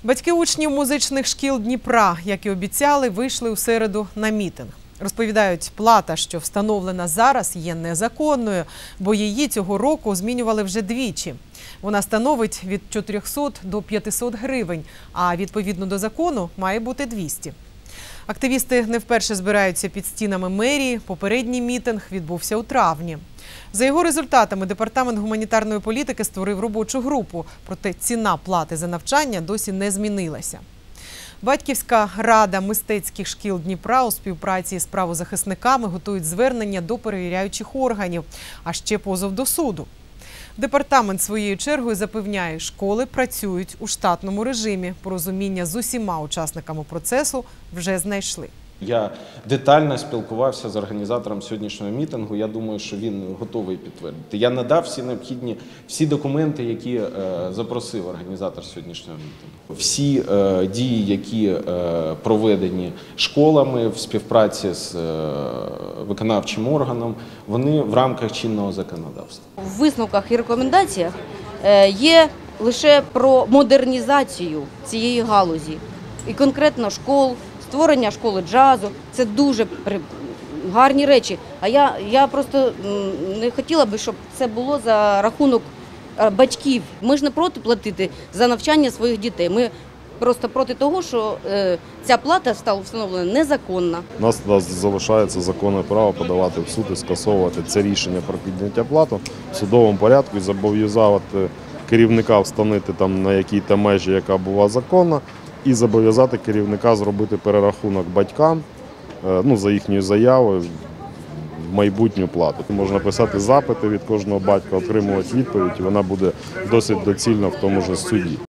Батьки учнів музичних шкіл Дніпра, як і обіцяли, вийшли у середу на мітинг. Розповідають, плата, що встановлена зараз, є незаконною, бо її цього року змінювали вже двічі. Вона становить від 400 до 500 гривень, а відповідно до закону має бути 200. Активісти не вперше збираються під стінами мерії. Попередній мітинг відбувся у травні. За його результатами Департамент гуманітарної політики створив робочу групу, проте ціна плати за навчання досі не змінилася. Батьківська рада мистецьких шкіл Дніпра у співпраці з правозахисниками готують звернення до перевіряючих органів, а ще позов до суду. Департамент своєю чергою запевняє, школи працюють у штатному режимі. Порозуміння з усіма учасниками процесу вже знайшли. Я детально спілкувався з організатором сьогоднішнього мітингу. Я думаю, що він готовий підтвердити. Я надав всі документи, які запросив організатор сьогоднішнього мітингу. Всі дії, які проведені школами в співпраці з виконавчим органом, вони в рамках чинного законодавства. В висновках і рекомендаціях є лише про модернізацію цієї галузі. І конкретно школ, створення школи джазу – це дуже гарні речі. А я просто не хотіла би, щоб це було за рахунок батьків. Ми ж не проти платити за навчання своїх дітей. Ми просто проти того, що ця плата стала встановлена незаконна. У нас залишається законне право подавати в суд і скасовувати це рішення про підняття плати в судовому порядку і зобов'язати керівника встановити там на якій-то межі, яка була законна, і зобов'язати керівника зробити перерахунок батькам за їхньою заявою в майбутню плату. Можна писати запити від кожного батька, отримувати відповідь, і вона буде досить доцільна в тому ж суді.